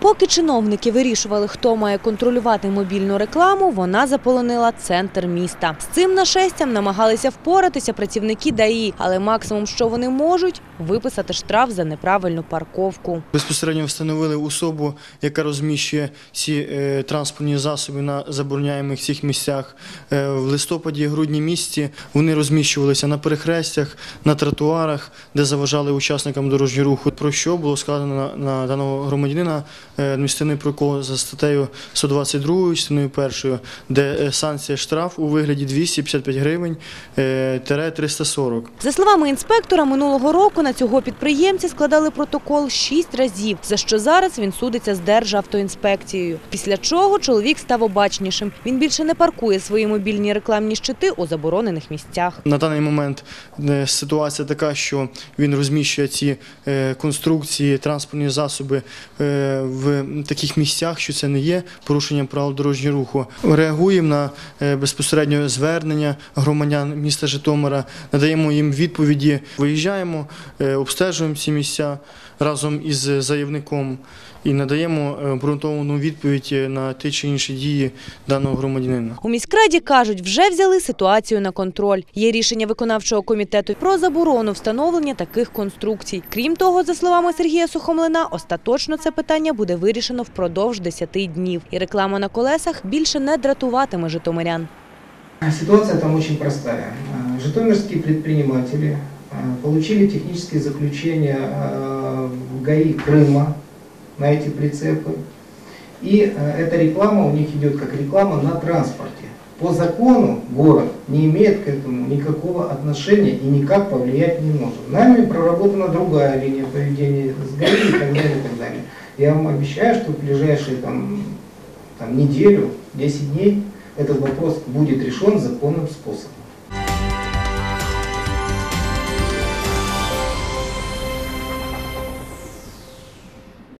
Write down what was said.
Поки чиновники вирішували, хто має контролювати мобільну рекламу, вона заполонила центр міста. З цим нашестям намагалися впоратися працівники ДАІ, але максимум, що вони можуть – виписати штраф за неправильну парковку. Безпосередньо встановили особу, яка розміщує ці транспортні засоби на забороняємих цих місцях. В листопаді-грудні місяці вони розміщувалися на перехрестях, на тротуарах, де заважали учасникам дорожнього руху. Про що було складено на даного громадянина адміністративний протокол за статтею 122, частиною 1, де санкція штраф у вигляді 255 гривень – 340. За словами інспектора, минулого року на цього підприємця складали протокол 6 разів, за що зараз він судиться з Державтоінспекцією. Після чого чоловік став обачнішим. Він більше не паркує свої мобільні рекламні щити у заборонених місцях. На даний момент ситуація така, що він розміщує ці конструкції, транспортні засоби в таких місцях, що це не є порушенням правил дорожнього руху. Реагуємо на безпосередньо звернення громадян міста Житомира, надаємо їм відповіді, виїжджаємо, обстежуємо ці місця разом із заявником і надаємо обґрунтовану відповідь на ті чи інші дії даного громадянина. У міськраді кажуть, вже взяли ситуацію на контроль. Є рішення виконавчого комітету про заборону встановлення таких конструкцій. Крім того, за словами Сергія Сухомлина, остаточно це питання буде вирішено впродовж 10 днів. І реклама на колесах більше не дратуватиме житомирян. Ситуация там очень простая. Житомирские предприниматели получили технические заключения в ГАИ Крыма на эти прицепы. И эта реклама у них идет как реклама на транспорте. По закону город не имеет к этому никакого отношения и никак повлиять не может. Нами проработана другая линия поведения с ГАИ и так далее, и так далее. Я вам обещаю, что в ближайшие неделю, 10 дней этот вопрос будет решен законным способом.